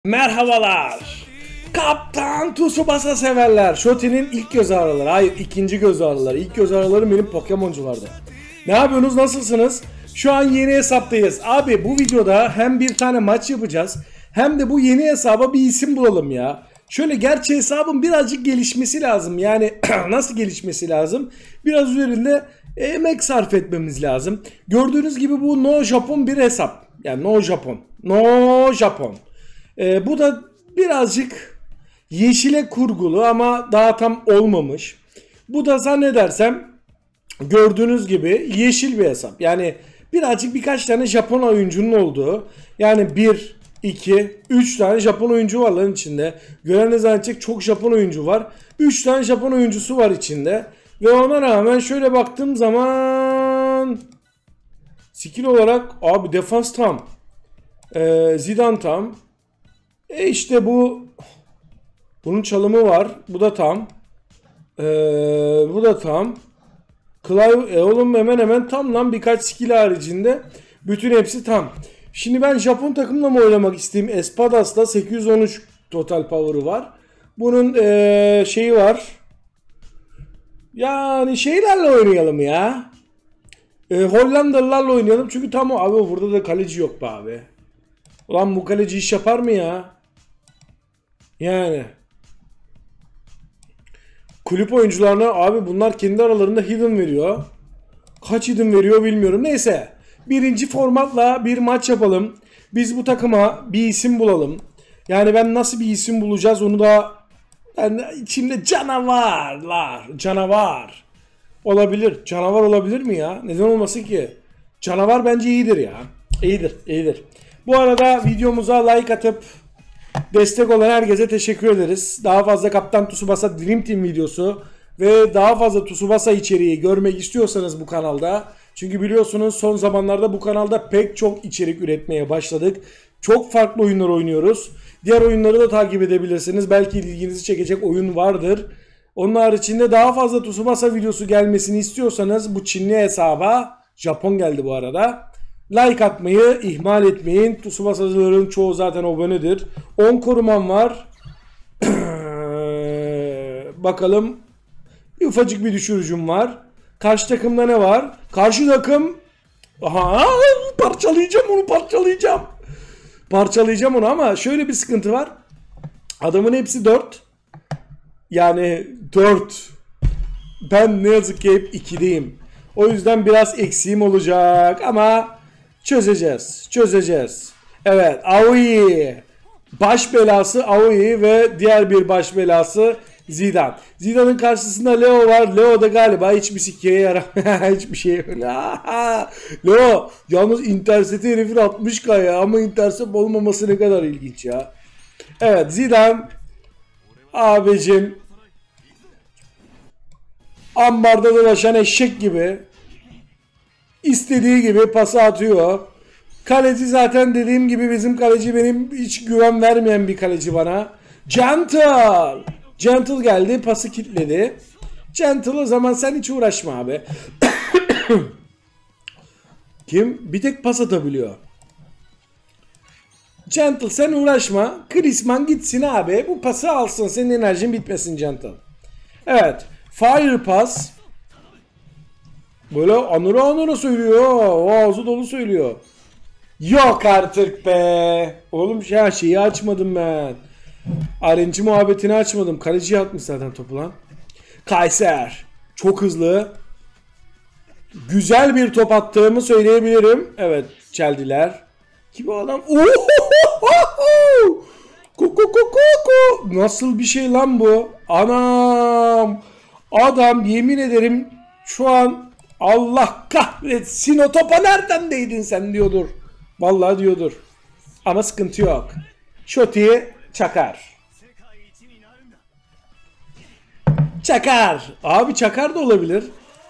Merhabalar. Kaptan Tsubasa severler. Shoti'nin ilk göz ağrıları. Hayır, ikinci göz ağrıları. İlk göz ağrıları benim Pokemoncularda. Ne yapıyorsunuz? Nasılsınız? Şu an yeni hesaptayız. Abi bu videoda hem bir tane maç yapacağız hem de bu yeni hesaba bir isim bulalım ya. Şöyle, gerçi hesabın birazcık gelişmesi lazım. Yani nasıl gelişmesi lazım? Biraz üzerinde emek sarf etmemiz lazım. Gördüğünüz gibi bu No Japon bir hesap. Yani No Japon. No Japon. Bu da birazcık yeşile kurgulu ama daha tam olmamış. Bu da zannedersem gördüğünüz gibi yeşil bir hesap. Yani birazcık birkaç tane Japon oyuncunun olduğu. Yani 1, 2, 3 tane Japon oyuncu var lan içinde. Göreniniz zannedecek çok Japon oyuncu var. 3 tane Japon oyuncusu var içinde. Ve ona rağmen şöyle baktığım zaman skill olarak abi defans tam. Zidane tam. İşte bunun çalımı var. Bu da tam. Bu da tam. Clive, oğlum hemen hemen tam lan, birkaç skill haricinde. Bütün hepsi tam. Şimdi ben Japon takımla mı oynamak isteyeyim? Espadas'ta 813 total power'ı var. Bunun şeyi var. Yani şeylerle oynayalım ya. Hollandalılarla oynayalım. Çünkü tam o. Abi burada da kaleci yok be abi. Ulan bu kaleci iş yapar mı ya? Yani. Kulüp oyuncularına abi bunlar kendi aralarında hidden veriyor. Kaç hidden veriyor bilmiyorum. Neyse. Birinci formatla bir maç yapalım. Biz bu takıma bir isim bulalım. Yani ben nasıl bir isim bulacağız onu da, yani içimde canavar olabilir. Canavar olabilir mi ya? Neden olmasın ki? Canavar bence iyidir ya. İyidir. Bu arada videomuza like atıp destek olan herkese teşekkür ederiz. Daha fazla Kaptan Tsubasa Dream Team videosu ve daha fazla Tsubasa içeriği görmek istiyorsanız bu kanalda. Çünkü biliyorsunuz son zamanlarda bu kanalda pek çok içerik üretmeye başladık. Çok farklı oyunlar oynuyoruz. Diğer oyunları da takip edebilirsiniz. Belki ilginizi çekecek oyun vardır. Onun haricinde daha fazla Tsubasa videosu gelmesini istiyorsanız bu Çinli hesaba, Japon geldi bu arada, like atmayı ihmal etmeyin. Tsubasa'cıların çoğu zaten abonedir. 10 korumam var. Bakalım. Ufacık bir düşürücüm var. Karşı takımda ne var? Karşı takım... Aha, parçalayacağım onu ama şöyle bir sıkıntı var. Adamın hepsi 4. Yani 4. Ben ne yazık ki hep 2'deyim. O yüzden biraz eksiğim olacak ama çözeceğiz. Evet, Aoi. Baş belası Aoi ve diğer bir baş belası Zidane. Zidane'ın karşısında Leo var. Leo da galiba hiçbir sikeye yaramıyor. Hiçbir şey öyle. Leo yalnız interseti herifin 60k ya, ama intersep olmaması ne kadar ilginç ya. Evet, Zidane abicim ambarda dolaşan eşek gibi istediği gibi pası atıyor. Kaleci zaten dediğim gibi bizim kaleci, benim hiç güven vermeyen bir kaleci bana. Gentle geldi, pası kilitledi. Gentle, o zaman sen hiç uğraşma abi. Kim? Bir tek pas atabiliyor. Gentle sen uğraşma. Krisman gitsin abi. Bu pası alsın. Senin enerjin bitmesin Gentle. Evet. Fire pass. Böyle anıra söylüyor. Ağzı dolu söylüyor. Yok artık be. Oğlum şeyi açmadım ben. RNG muhabbetini açmadım. Kaleci atmış zaten topu lan. Kayser. Çok hızlı. Güzel bir top attığımı söyleyebilirim. Evet, çeldiler. Kim o adam? Nasıl bir şey lan bu? Anam. Adam yemin ederim şu an Allah kahretsin, o topa nereden değdin sen diyordur. Vallahi diyordur. Ama sıkıntı yok. Shoti çakar. Abi çakar da olabilir.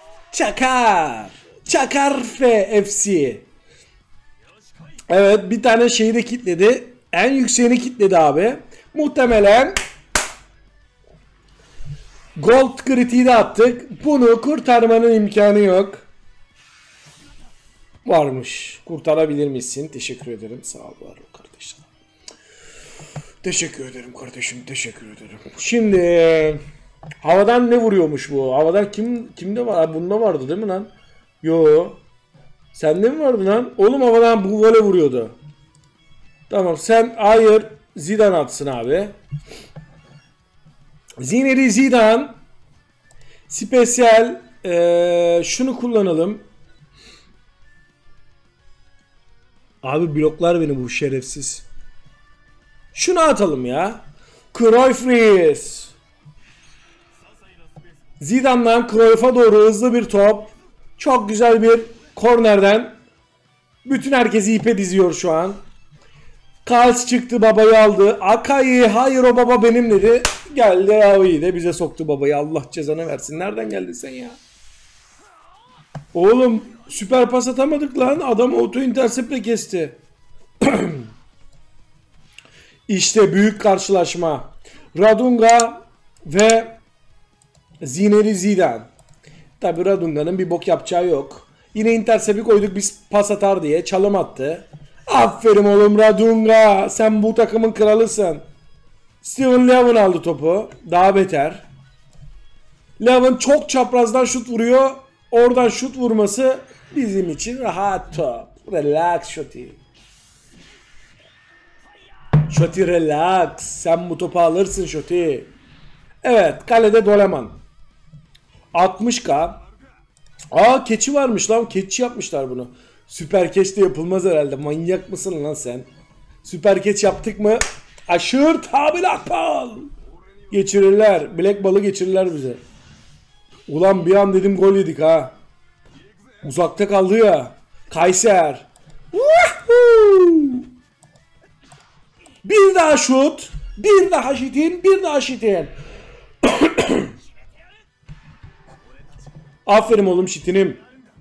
Çakar FC. Evet, bir tane şeyi de kilitledi. En yükseğini kilitledi abi. Muhtemelen Gold kritiği de attık. Bunu kurtarmanın imkanı yok. Varmış. Kurtarabilir misin? Teşekkür ederim. Sağ ol kardeşler. Teşekkür ederim kardeşim, teşekkür ederim. Şimdi havadan ne vuruyormuş bu? Havadan kimde var? Bunda vardı değil mi lan? Yo. Sende mi vardı lan? Oğlum havadan bu vole vuruyordu. Tamam sen hayır Zidane atsın abi. Zinedine Zidane spesyal şunu kullanalım. Abi bloklar beni bu şerefsiz. Şunu atalım ya. Cruyff Reis. Zidane'dan Cruyff'a doğru hızlı bir top. Çok güzel bir kornerden. Bütün herkesi ipe diziyor şu an. Kals çıktı, babayı aldı. Akai hayır o baba benim dedi. Geldi abi de bize soktu babayı. Allah cezanı versin. Nereden geldin sen ya? Oğlum süper pas atamadık lan. Adam auto interceptle kesti. İşte büyük karşılaşma. Radunga ve Zinedine Zidane. Tabi Radunga'nın bir bok yapacağı yok. Yine intercept'i koyduk biz pas atar diye. Çalım attı. Aferin oğlum Radunga. Sen bu takımın kralısın. Steven Levin aldı topu. Daha beter. Levin çok çaprazdan şut vuruyor. Oradan şut vurması bizim için rahat top. Relax Şoti. Şoti relax. Sen bu topu alırsın Şoti. Evet kalede Doleman. 60k. Aa keçi varmış lan. Keçi yapmışlar bunu. Süper keç de yapılmaz herhalde. Manyak mısın lan sen? Süper keç yaptık mı? Aşır tabi lakpal. Geçirirler. Black Ball'ı geçirirler bize. Ulan bir an dedim gol yedik ha. Uzakta kaldı ya. Kayser. Bir daha şut. Bir daha şitin. Bir daha şitin. Aferin oğlum şitinim.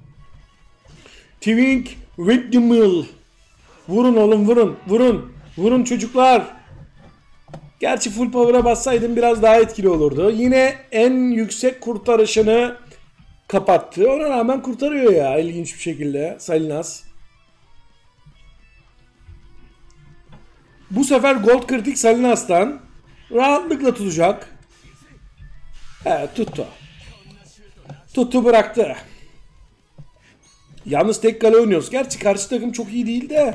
Twink with the mill. Vurun oğlum vurun. Vurun. Vurun çocuklar. Gerçi full power'a bassaydım biraz daha etkili olurdu. Yine en yüksek kurtarışını kapattı. Ona rağmen kurtarıyor ya ilginç bir şekilde Salinas. Bu sefer gold kritik Salinas'tan rahatlıkla tutacak. Evet tuttu. Tuttu bıraktı. Yalnız tek kale oynuyoruz. Gerçi karşı takım çok iyi değil de.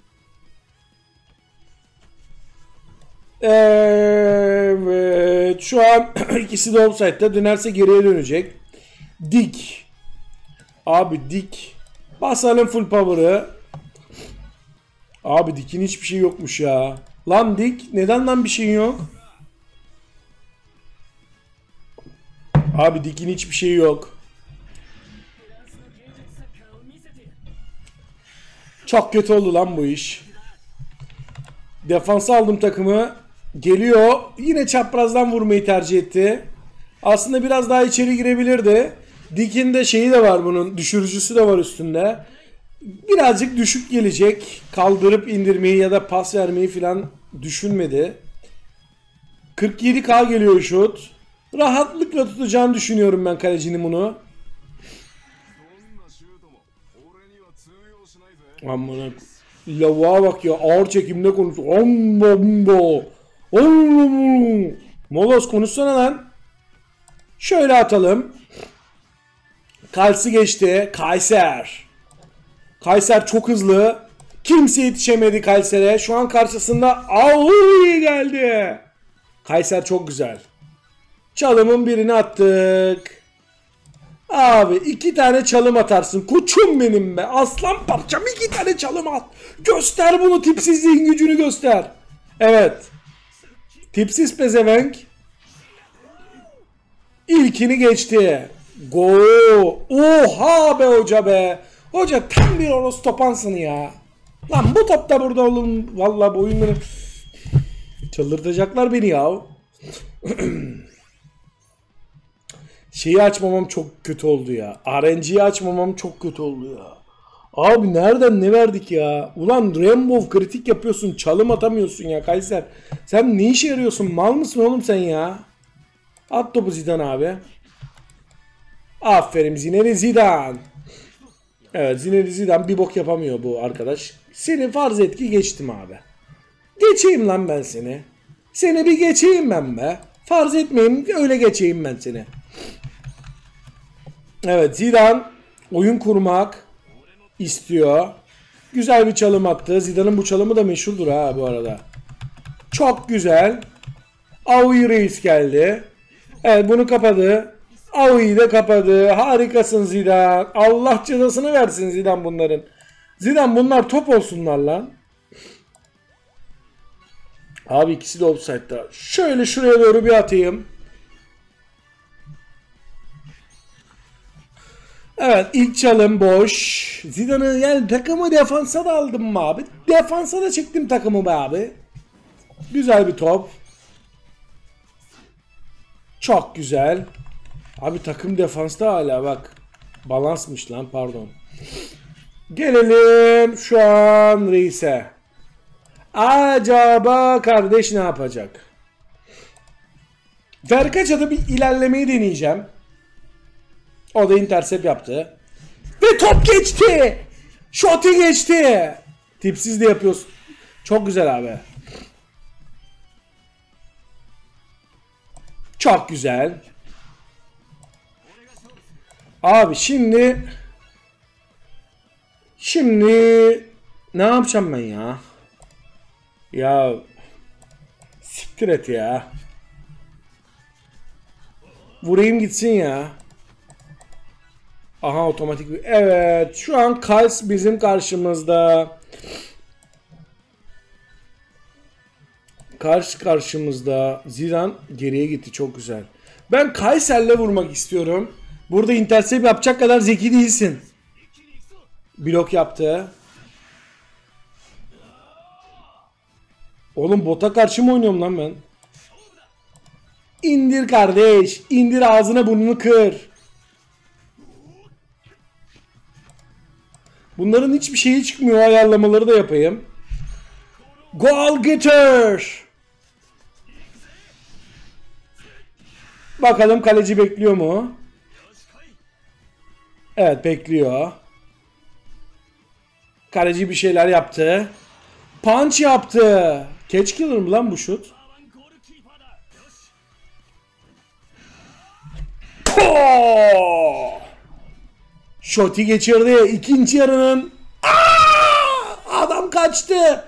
Evet. Şu an ikisi de offside'da. Dönerse geriye dönecek. Dik. Abi dik. Basalım full power'ı. Abi Dik'in hiçbir şey yokmuş ya. Lan Dik. Neden lan bir şeyin yok? Abi Dik'in hiçbir şeyi yok. Çok kötü oldu lan bu iş. Defansa aldım takımı. Geliyor. Yine çaprazdan vurmayı tercih etti. Aslında biraz daha içeri girebilirdi. Dik'in de şeyi de var bunun. Düşürücüsü de var üstünde. Birazcık düşük gelecek. Kaldırıp indirmeyi ya da pas vermeyi falan düşünmedi. 47k geliyor şut. Rahatlıkla tutacağını düşünüyorum ben kalecinin bunu. Amına lavuğa bak ya, ağır çekimde konuşuyor. Molos konuşsana lan. Şöyle atalım. Kalsi geçti. Kayser. Kayser çok hızlı. Kimse yetişemedi Kayser'e. Şu an karşısında Auri geldi. Kayser çok güzel. Çalımın birini attık. Abi 2 tane çalım atarsın. Koçum benim be. Aslan parçam 2 tane çalım at. Göster bunu, tipsizliğin gücünü göster. Evet. Tipsiz pezevenk. İlkini geçti. Go. Oha be hoca be. Hoca tam bir Oros topansın ya. Lan bu top da burada oğlum. Vallahi bu oyunları çıldırtacaklar beni ya. Şeyi açmamam çok kötü oldu ya. RNG'yi açmamam çok kötü oldu ya. Abi nereden ne verdik ya? Ulan Rainbow kritik yapıyorsun. Çalım atamıyorsun ya Kayser. Sen ne işe yarıyorsun? Mal mısın oğlum sen ya? At topu Zidane abi. Aferin Zinedine Zidane. Evet Zinedine Zidane bir bok yapamıyor bu arkadaş. Seni farz et ki geçtim abi. Geçeyim lan ben seni. Seni bir geçeyim ben be. Farz etmeyeyim, öyle geçeyim ben seni. Evet, Zidane oyun kurmak istiyor. Güzel bir çalım attı. Zidane'ın bu çalımı da meşhurdur ha bu arada. Çok güzel. Aoui Reis geldi. Evet, bunu kapadı. Aoui'yi de kapadı. Harikasın Zidane. Allah cezasını versin Zidane bunların. Zidane bunlar top olsunlar lan. Abi ikisi de offside'da. Şöyle şuraya doğru bir atayım. Evet, ilk çalım boş. Zidane'ı yani takımı defansa da aldım mı abi? Defansa da çektim takımı be abi. Güzel bir top. Çok güzel. Abi takım defansta hala bak. Balansmış lan, pardon. Gelelim şu an Reis'e. Acaba kardeş ne yapacak? Verkaça'da bir ilerlemeyi deneyeceğim. O da intercept yaptı. Ve top geçti. Şoti geçti. Tipsiz de yapıyorsun. Çok güzel abi. Çok güzel. Abi şimdi ne yapacağım ben ya? Ya siktir et ya. Vurayım gitsin ya. Aha, otomatik bir... Evet, şu an Kals bizim karşımızda. Karşımızda. Zidane geriye gitti, çok güzel. Ben Kayser'le vurmak istiyorum. Burada intercept yapacak kadar zeki değilsin. Blok yaptı. Oğlum bota karşı mı oynuyorum lan ben? İndir kardeş. İndir, ağzına burnunu kır. Bunların hiçbir şeyi çıkmıyor. Ayarlamaları da yapayım. Goal getter. Bakalım kaleci bekliyor mu? Evet, bekliyor. Kaleci bir şeyler yaptı. Punch yaptı. Catch killer mı lan bu şut? Şoti geçirdi. İkinci yarının. Adam kaçtı.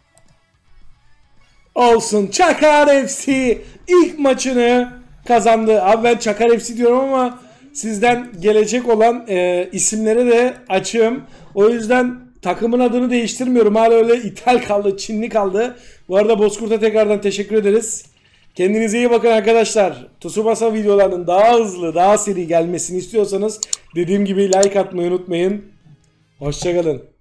Olsun. Çakar FC ilk maçını kazandı. Abi ben Çakar FC diyorum ama sizden gelecek olan isimlere de açığım. O yüzden takımın adını değiştirmiyorum. Hala öyle İtal kaldı, Çinli kaldı. Bu arada Bozkurt'a tekrardan teşekkür ederiz. Kendinize iyi bakın arkadaşlar. Tsubasa videolarının daha hızlı, daha seri gelmesini istiyorsanız dediğim gibi like atmayı unutmayın. Hoşça kalın.